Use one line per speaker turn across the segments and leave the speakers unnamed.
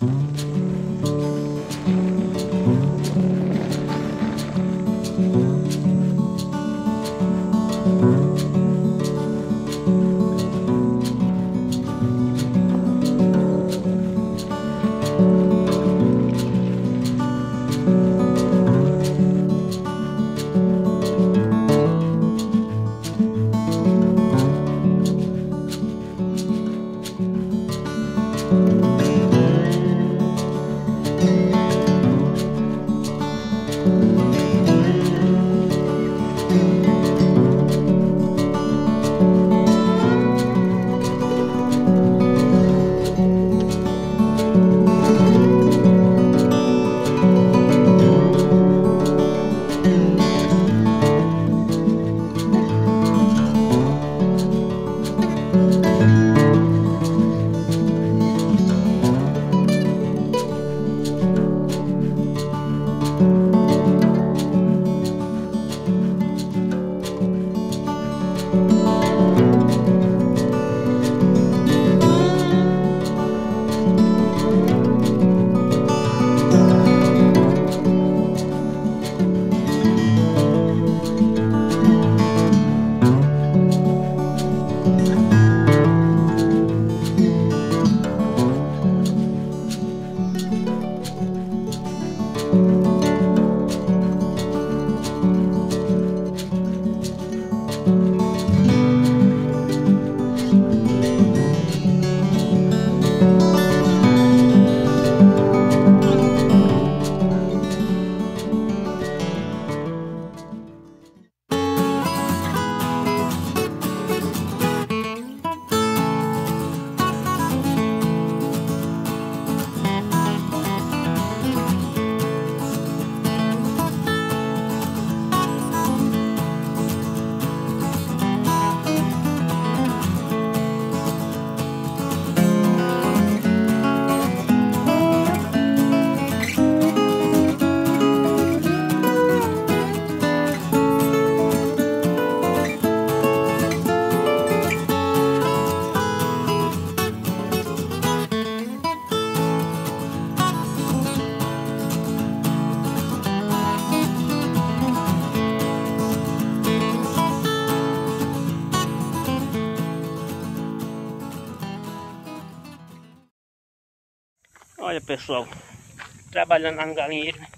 Olha pessoal, trabalhando lá no galinheiro, né?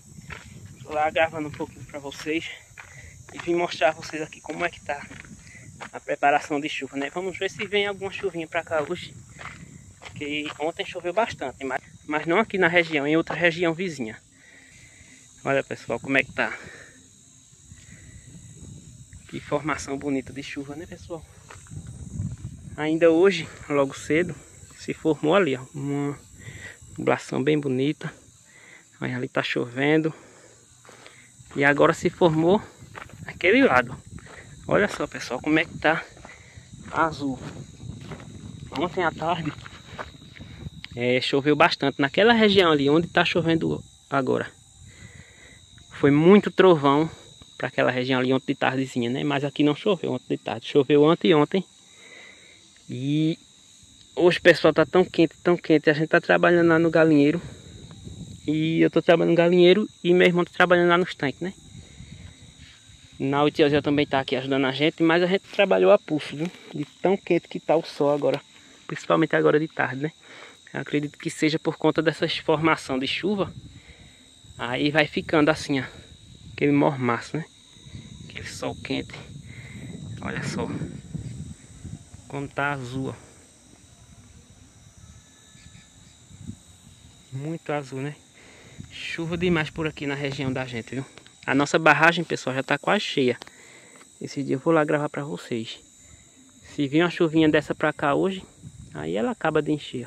Tô lá gravando um pouquinho pra vocês e vim mostrar a vocês aqui como é que tá a preparação de chuva, né? Vamos ver se vem alguma chuvinha pra cá hoje, porque ontem choveu bastante, mas não aqui na região, em outra região vizinha. Olha pessoal, como é que tá. Que formação bonita de chuva, né pessoal? Ainda hoje, logo cedo, se formou ali, ó, uma nublação bem bonita. Aí ali tá chovendo. E agora se formou aquele lado. Olha só pessoal, como é que tá azul. Ontem à tarde choveu bastante naquela região ali onde tá chovendo agora. Foi muito trovão para aquela região ali ontem de tardezinha, né? Mas aqui não choveu ontem de tarde. Choveu ontem. E hoje pessoal tá tão quente. A gente tá trabalhando lá no galinheiro. E eu tô trabalhando no galinheiro e meu irmão tá trabalhando lá nos tanques, né? Na Tiazinha também tá aqui ajudando a gente, mas a gente trabalhou a pulso, viu? De tão quente que tá o sol agora, principalmente agora de tarde, né? Eu acredito que seja por conta dessa formação de chuva. Aí vai ficando assim, ó, aquele mormaço, né? Aquele sol quente. Olha só como tá azul, ó. Muito azul, né? Chuva demais por aqui na região da gente, viu? A nossa barragem, pessoal, já tá quase cheia. Esse dia eu vou lá gravar pra vocês. Se vir uma chuvinha dessa pra cá hoje, aí ela acaba de encher.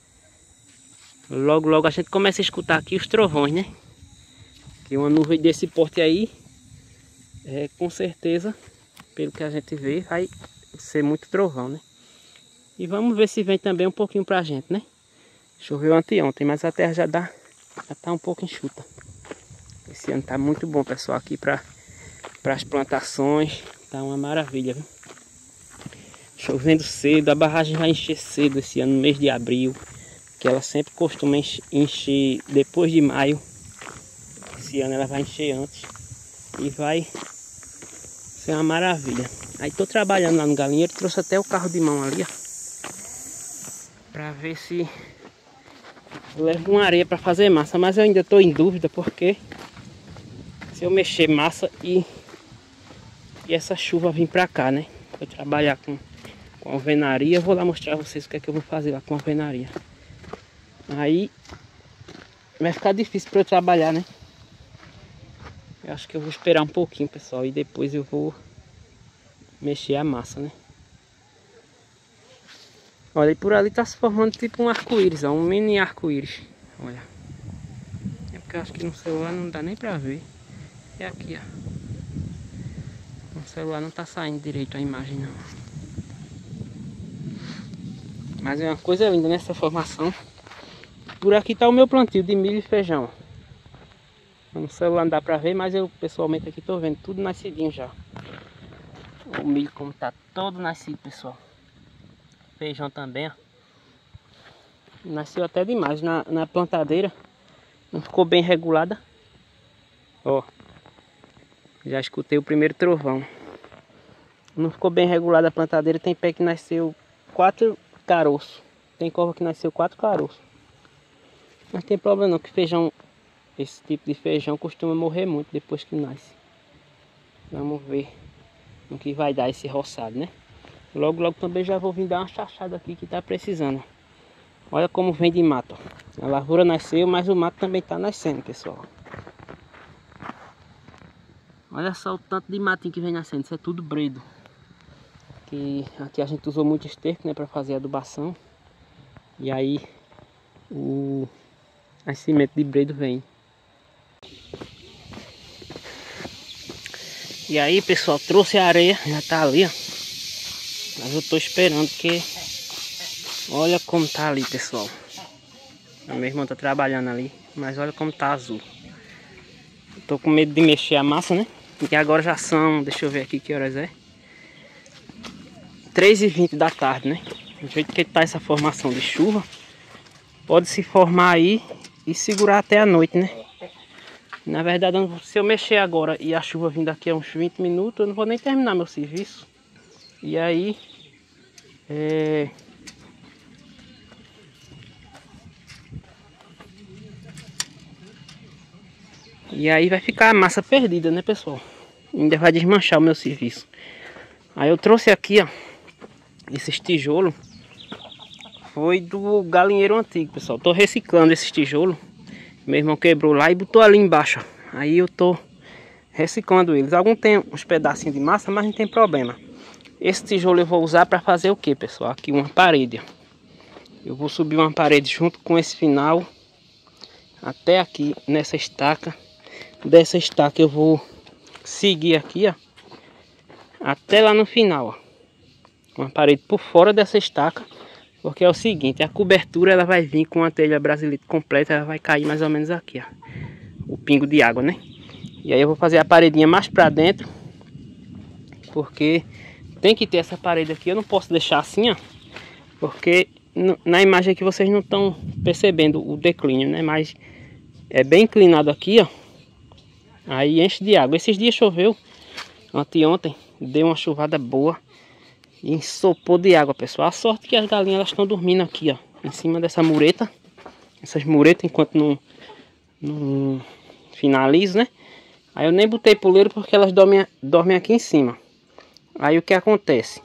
Logo a gente começa a escutar aqui os trovões, né? Que uma nuvem desse porte aí, com certeza, pelo que a gente vê, vai ser muito trovão, né? E vamos ver se vem também um pouquinho pra gente, né? Choveu anteontem, mas a terra já tá um pouco enxuta. Esse ano tá muito bom, pessoal, aqui para as plantações. Tá uma maravilha, viu? Chovendo cedo, a barragem vai encher cedo esse ano, no mês de abril. que ela sempre costuma encher depois de maio. Esse ano ela vai encher antes e vai ser uma maravilha. Aí tô trabalhando lá no galinheiro, trouxe até o carro de mão ali, ó, pra ver se eu levo uma areia pra fazer massa, mas eu ainda tô em dúvida porque se eu mexer massa e essa chuva vir pra cá, né? Vou trabalhar com alvenaria, vou lá mostrar a vocês o que é que eu vou fazer lá com a alvenaria. Aí vai ficar difícil para eu trabalhar, né? Eu acho que eu vou esperar um pouquinho, pessoal, e depois eu vou mexer a massa, né? Olha, e por ali tá se formando tipo um arco-íris, um mini arco-íris. Olha. É porque eu acho que no celular não dá nem pra ver. É aqui, ó. No celular não tá saindo direito a imagem, não. Mas é uma coisa linda nessa formação. Por aqui tá o meu plantio de milho e feijão. No celular não dá pra ver, mas eu pessoalmente aqui tô vendo tudo nascidinho já. O milho como tá todo nascido, pessoal. Feijão também, ó. Nasceu até demais na plantadeira. Não ficou bem regulada. Ó. Já escutei o primeiro trovão. Não ficou bem regulada a plantadeira. Tem pé que nasceu 4 caroços. Tem cova que nasceu 4 caroços. Mas tem problema não, que feijão, esse tipo de feijão costuma morrer muito depois que nasce. Vamos ver no que vai dar esse roçado, né? Logo, logo também já vou vir dar uma chachada aqui que tá precisando. Olha como vem de mato. A lavoura nasceu, mas o mato também tá nascendo, pessoal. Olha só o tanto de matinho que vem nascendo. Isso é tudo bredo. Aqui a gente usou muito esterco, né, para fazer adubação. E aí o nascimento de bredo vem. E aí, pessoal, trouxe a areia, já tá ali, ó. Mas eu tô esperando que... Olha como tá ali, pessoal. A minha irmã tá trabalhando ali, mas olha como tá azul. Eu tô com medo de mexer a massa, né? E agora já são, deixa eu ver aqui que horas é. 3h20 da tarde, né? Do jeito que tá essa formação de chuva, pode se formar aí e segurar até a noite, né? Na verdade, se eu mexer agora e a chuva vir daqui a uns 20 minutos, eu não vou nem terminar meu serviço. E aí... E aí vai ficar a massa perdida, né, pessoal? Ainda vai desmanchar o meu serviço. Aí eu trouxe aqui, ó, esses tijolos. Foi do galinheiro antigo, pessoal. Tô reciclando esses tijolos. Meu irmão quebrou lá e botou ali embaixo, ó. Aí eu tô reciclando eles. Alguns tem uns pedacinhos de massa, mas não tem problema. Esse tijolo eu vou usar para fazer o que, pessoal? Aqui uma parede, ó. Eu vou subir uma parede junto com esse final até aqui nessa estaca. Dessa estaca eu vou seguir aqui, ó, até lá no final, ó. Uma parede por fora dessa estaca, porque é o seguinte, a cobertura ela vai vir com a telha brasileira completa, ela vai cair mais ou menos aqui, ó, o pingo de água, né? E aí eu vou fazer a paredinha mais pra dentro, porque tem que ter essa parede aqui. Eu não posso deixar assim, ó, porque na imagem aqui vocês não estão percebendo o declínio, né? Mas é bem inclinado aqui, ó. Aí enche de água. Esses dias choveu, anteontem, deu uma chuvada boa e ensopou de água, pessoal. A sorte é que as galinhas estão dormindo aqui, ó, em cima dessa mureta. Essas muretas, enquanto não finalizo, né? Aí eu nem botei puleiro porque elas dormem aqui em cima. Aí o que acontece?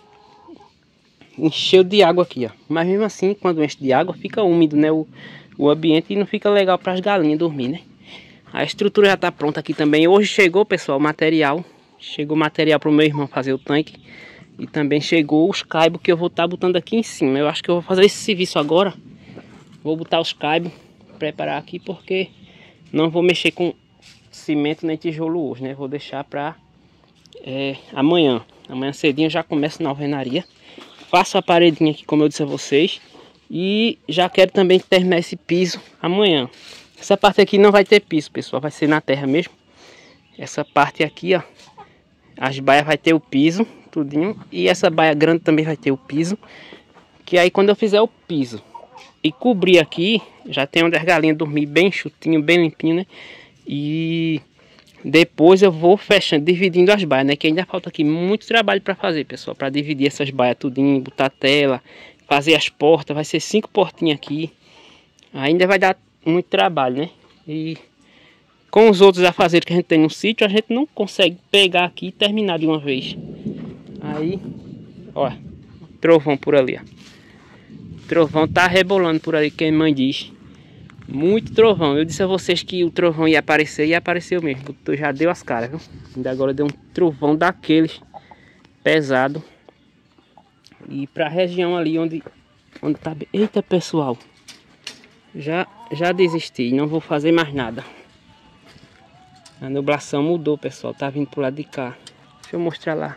Encheu de água aqui, ó. Mas mesmo assim, quando enche de água, fica úmido, né? O ambiente e não fica legal para as galinhas dormir, né? A estrutura já está pronta aqui também. Hoje chegou, pessoal, o material. Chegou material para o meu irmão fazer o tanque. E também chegou os caibos que eu vou estar botando aqui em cima. Eu acho que eu vou fazer esse serviço agora. Vou botar os caibos, preparar aqui, porque não vou mexer com cimento nem tijolo hoje, né? Vou deixar para amanhã. Amanhã cedinho eu já começo na alvenaria. Faço a paredinha aqui, como eu disse a vocês. E já quero também terminar esse piso amanhã. Essa parte aqui não vai ter piso, pessoal. Vai ser na terra mesmo. Essa parte aqui, ó. As baias vai ter o piso, tudinho. E essa baia grande também vai ter o piso. Que aí quando eu fizer o piso, e cobrir aqui. Já tem onde as galinhas dormir bem chutinho, bem limpinho, né? E depois eu vou fechando, dividindo as baias, né? Que ainda falta aqui muito trabalho para fazer, pessoal. Para dividir essas baias tudinho, botar tela, fazer as portas. Vai ser 5 portinhas aqui. Ainda vai dar muito trabalho, né? E com os outros afazeres que a gente tem no sítio, a gente não consegue pegar aqui e terminar de uma vez. Aí, ó, trovão por ali, ó. Trovão tá rebolando por ali, que a mãe diz. Muito trovão. Eu disse a vocês que o trovão ia aparecer e apareceu mesmo. Eu já deu as caras, viu? Ainda agora deu um trovão daqueles pesado. E pra região ali onde tá... Eita, pessoal. Já desisti. Não vou fazer mais nada. A nublação mudou, pessoal. Tá vindo pro lado de cá. Deixa eu mostrar lá.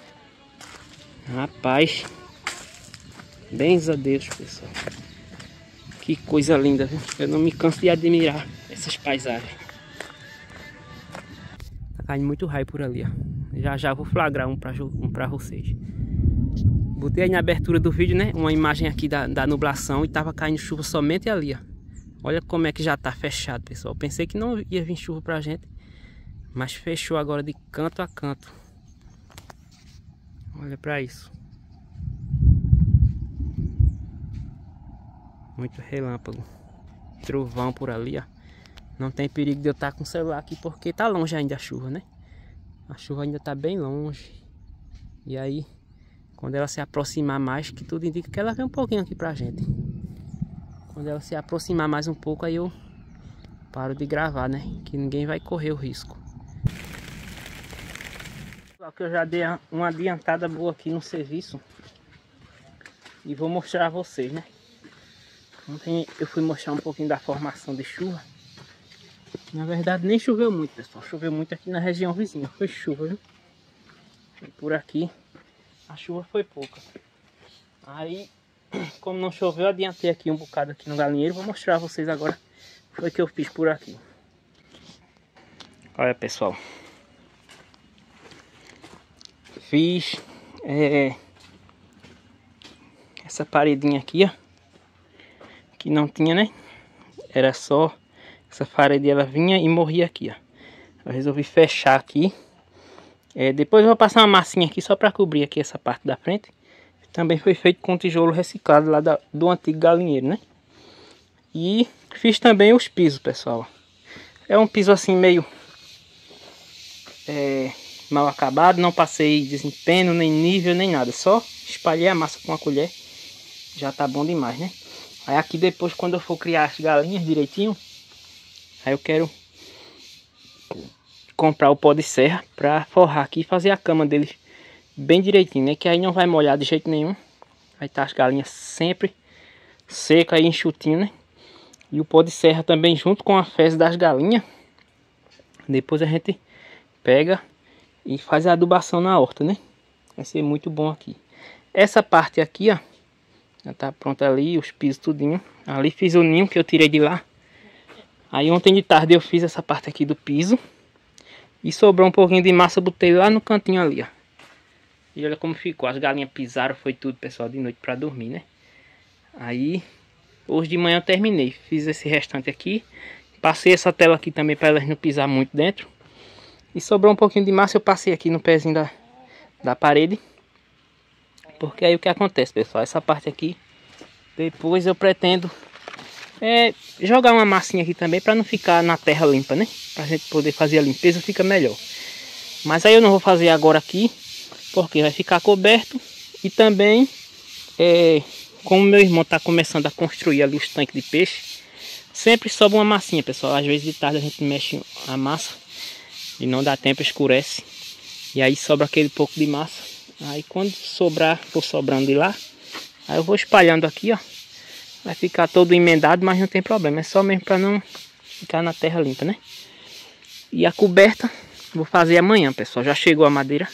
Rapaz. Bens a Deus, pessoal. Que coisa linda, viu? Eu não me canso de admirar essas paisagens. Tá caindo muito raio por ali, ó. Já vou flagrar um pra vocês. Botei aí na abertura do vídeo, né? Uma imagem aqui da nublação e tava caindo chuva somente ali, ó. Olha como é que já tá fechado, pessoal. Pensei que não ia vir chuva pra gente, mas fechou agora de canto a canto. Olha pra isso. Muito relâmpago. Trovão por ali, ó. Não tem perigo de eu estar com o celular aqui porque tá longe ainda a chuva, né? A chuva ainda tá bem longe. E aí, quando ela se aproximar mais, que tudo indica que ela vem um pouquinho aqui pra gente. Quando ela se aproximar mais um pouco, aí eu paro de gravar, né? Que ninguém vai correr o risco. Só que eu já dei uma adiantada boa aqui no serviço. E vou mostrar a vocês, né? Ontem eu fui mostrar um pouquinho da formação de chuva. Na verdade nem choveu muito, pessoal. Choveu muito aqui na região vizinha. Foi chuva, viu? E por aqui a chuva foi pouca. Aí, como não choveu, adiantei aqui um bocado aqui no galinheiro. Vou mostrar a vocês agora o que foi que eu fiz por aqui. Olha, pessoal. Fiz essa paredinha aqui, ó. Que não tinha, né? Era só essa parede, ela vinha e morria aqui, ó. Eu resolvi fechar aqui. Depois eu vou passar uma massinha aqui só para cobrir aqui essa parte da frente. Também foi feito com tijolo reciclado lá do antigo galinheiro, né? E fiz também os pisos, pessoal. É um piso assim meio mal acabado. Não passei desempenho, nem nível, nem nada. Só espalhei a massa com a colher. Já tá bom demais, né? Aí aqui depois, quando eu for criar as galinhas direitinho, aí eu quero comprar o pó de serra pra forrar aqui e fazer a cama deles bem direitinho, né? Que aí não vai molhar de jeito nenhum. Aí tá as galinhas sempre seca e enxutinho, né? E o pó de serra também junto com a fezes das galinhas. Depois a gente pega e faz a adubação na horta, né? Vai ser muito bom aqui. Essa parte aqui, ó. Já tá pronto ali, os pisos tudinho. Ali fiz o ninho que eu tirei de lá. Aí ontem de tarde eu fiz essa parte aqui do piso. E sobrou um pouquinho de massa, botei lá no cantinho ali, ó. E olha como ficou. As galinhas pisaram, foi tudo, pessoal, de noite pra dormir, né? Aí, hoje de manhã eu terminei. Fiz esse restante aqui. Passei essa tela aqui também para elas não pisar muito dentro. E sobrou um pouquinho de massa, eu passei aqui no pezinho da parede. Porque aí o que acontece, pessoal, essa parte aqui, depois eu pretendo jogar uma massinha aqui também para não ficar na terra limpa, né? Pra gente poder fazer a limpeza, fica melhor. Mas aí eu não vou fazer agora aqui, porque vai ficar coberto. E também, como meu irmão tá começando a construir ali os tanques de peixe, sempre sobra uma massinha, pessoal. Às vezes de tarde a gente mexe a massa e não dá tempo, escurece. E aí sobra aquele pouco de massa. Aí quando sobrar, for sobrando de lá, aí eu vou espalhando aqui, ó. Vai ficar todo emendado, mas não tem problema. É só mesmo para não ficar na terra limpa, né? E a coberta, vou fazer amanhã, pessoal. Já chegou a madeira.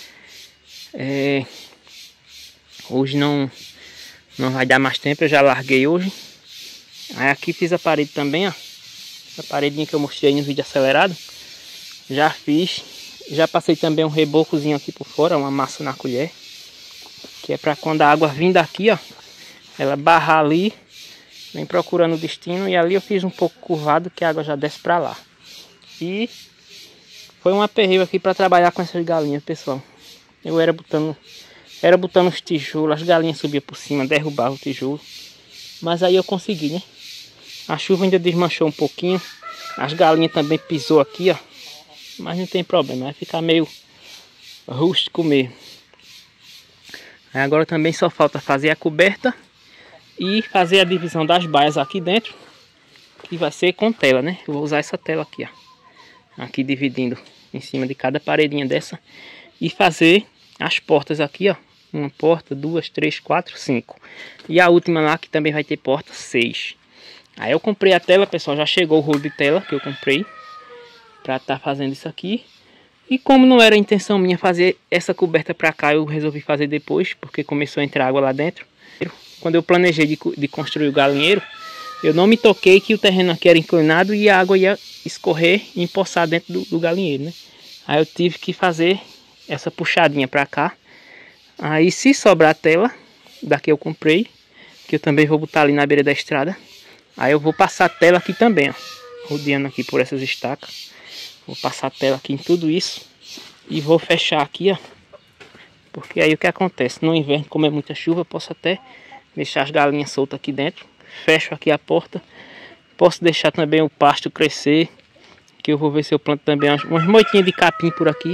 Hoje não vai dar mais tempo, eu já larguei hoje. Aí aqui fiz a parede também, ó. A paredinha que eu mostrei no vídeo acelerado. Já fiz. Já passei também um rebocozinho aqui por fora, uma massa na colher. Que é para quando a água vir daqui, ó, ela barrar ali Vem procurando o destino. E ali eu fiz um pouco curvado, que a água já desce para lá. E foi um aperreio aqui para trabalhar com essas galinhas, pessoal. Eu era botando os tijolos, as galinhas subiam por cima, derrubavam o tijolo. Mas aí eu consegui, né? A chuva ainda desmanchou um pouquinho. As galinhas também pisou aqui, ó. Mas não tem problema, vai ficar meio rústico mesmo. Aí agora também só falta fazer a coberta e fazer a divisão das baias aqui dentro, que vai ser com tela, né? Eu vou usar essa tela aqui, ó. Aqui dividindo em cima de cada paredinha dessa. E fazer as portas aqui, ó. Uma porta, 2, 3, 4, 5. E a última lá que também vai ter porta, 6. Aí eu comprei a tela, pessoal. Já chegou o rolo de tela que eu comprei para estar fazendo isso aqui. E como não era a intenção minha fazer essa coberta para cá, eu resolvi fazer depois, porque começou a entrar água lá dentro. Quando eu planejei de construir o galinheiro, eu não me toquei que o terreno aqui era inclinado e a água ia escorrer e empoçar dentro do galinheiro, né? Aí eu tive que fazer essa puxadinha para cá. Aí se sobrar a tela, daqui eu comprei, que eu também vou botar ali na beira da estrada. Aí eu vou passar a tela aqui também, ó, rodeando aqui por essas estacas. Vou passar a tela aqui em tudo isso e vou fechar aqui, ó. Porque aí o que acontece? No inverno, como é muita chuva, eu posso até deixar as galinhas soltas aqui dentro. Fecho aqui a porta. Posso deixar também o pasto crescer, que eu vou ver se eu planto também umas moitinhas de capim por aqui.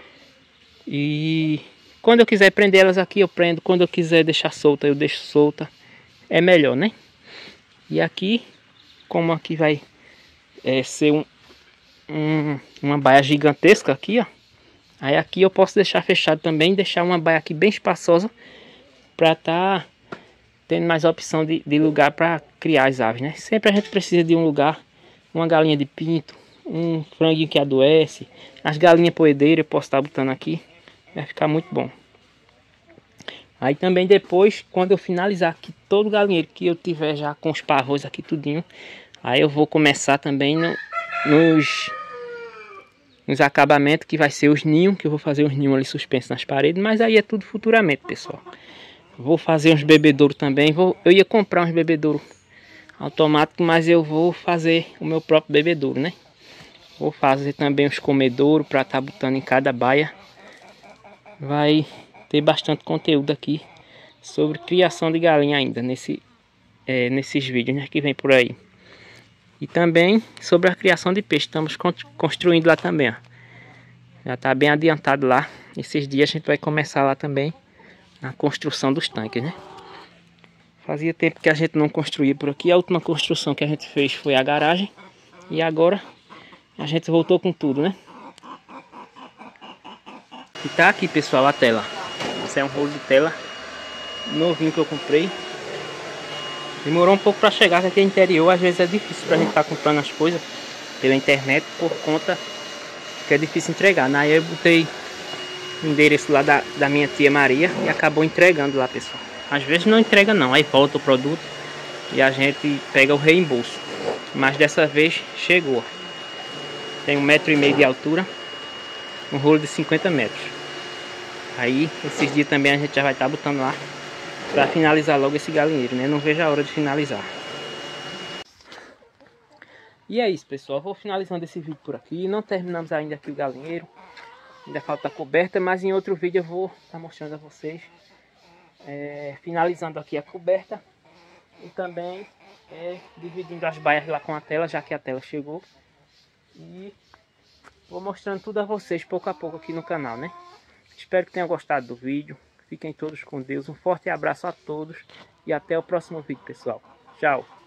E quando eu quiser prender elas aqui, eu prendo. Quando eu quiser deixar solta, eu deixo solta. É melhor, né? E aqui, como aqui vai ser uma baia gigantesca aqui, ó. Aí aqui eu posso deixar fechado também, deixar uma baia aqui bem espaçosa, para tá tendo mais opção de lugar para criar as aves, né? Sempre a gente precisa de um lugar, uma galinha de pinto, um franguinho que adoece, as galinhas poedeiras eu posso estar botando aqui, vai ficar muito bom. Aí também depois, quando eu finalizar aqui todo o galinheiro que eu tiver já com os pavôs aqui tudinho, aí eu vou começar também nos acabamentos, que vai ser os ninhos, que eu vou fazer os ninhos ali suspensos nas paredes, mas aí é tudo futuramente, pessoal. Vou fazer uns bebedouros também, eu ia comprar uns bebedouros automáticos, mas eu vou fazer o meu próprio bebedouro, né? Vou fazer também os comedouros para estar botando em cada baia. Vai ter bastante conteúdo aqui sobre criação de galinha ainda nesses vídeos, né, que vem por aí. E também sobre a criação de peixe, estamos construindo lá também, ó. Já está bem adiantado lá. Esses dias a gente vai começar lá também a construção dos tanques, né? Fazia tempo que a gente não construía por aqui. A última construção que a gente fez foi a garagem. E agora a gente voltou com tudo, né? E tá aqui, pessoal, a tela. Esse é um rolo de tela novinho que eu comprei. Demorou um pouco para chegar, porque aqui é interior, às vezes é difícil pra gente estar comprando as coisas pela internet, por conta que é difícil entregar, né? Aí eu botei o endereço lá da minha tia Maria e acabou entregando lá, pessoal. Às vezes não entrega não, aí volta o produto e a gente pega o reembolso. Mas dessa vez chegou. Tem 1,5 m de altura, um rolo de 50 metros. Aí esses dias também a gente já vai estar botando lá para finalizar logo esse galinheiro, né? Não vejo a hora de finalizar. E é isso, pessoal. Vou finalizando esse vídeo por aqui. Não terminamos ainda aqui o galinheiro. Ainda falta a coberta, mas em outro vídeo eu vou estar mostrando a vocês. Finalizando aqui a coberta. E também dividindo as baias lá com a tela, já que a tela chegou. E vou mostrando tudo a vocês pouco a pouco aqui no canal, né? Espero que tenham gostado do vídeo. Fiquem todos com Deus. Um forte abraço a todos. E até o próximo vídeo, pessoal. Tchau.